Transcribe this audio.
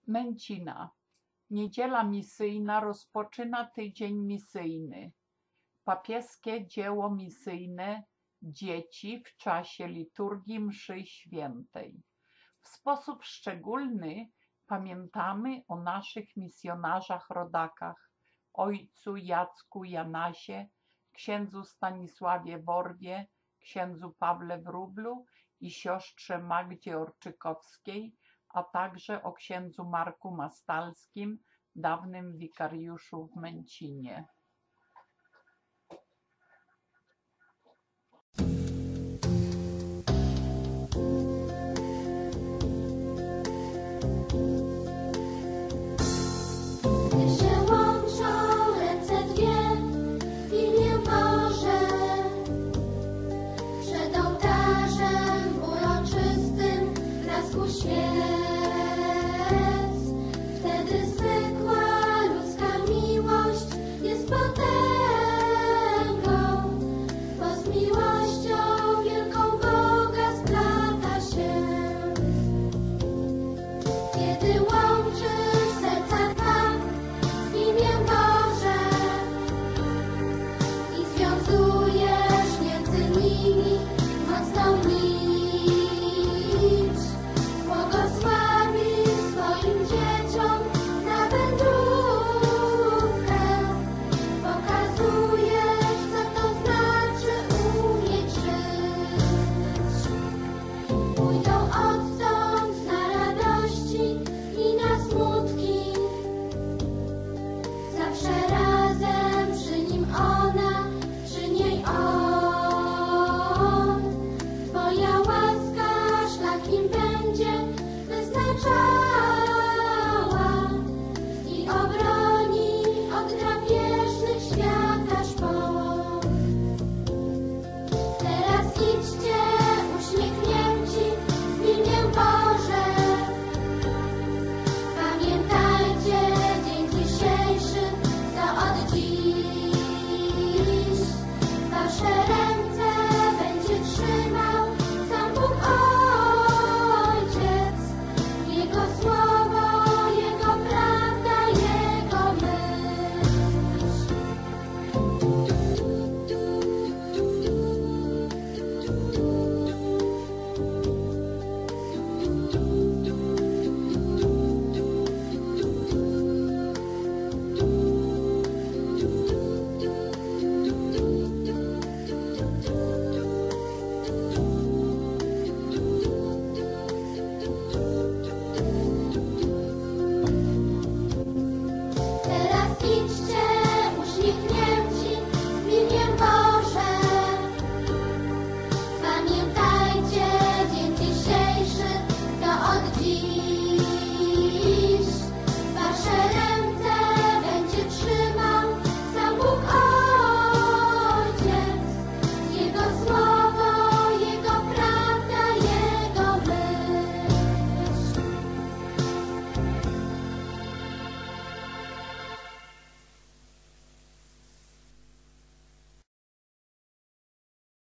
Męcina. Niedziela misyjna rozpoczyna tydzień misyjny. Papieskie dzieło misyjne dzieci w czasie liturgii mszy świętej. W sposób szczególny pamiętamy o naszych misjonarzach rodakach, ojcu Jacku Janasie, księdzu Stanisławie Worwie, księdzu Pawle Wróblu i siostrze Magdzie Orczykowskiej, a także o księdzu Marku Mastalskim, dawnym wikariuszu w Męcinie.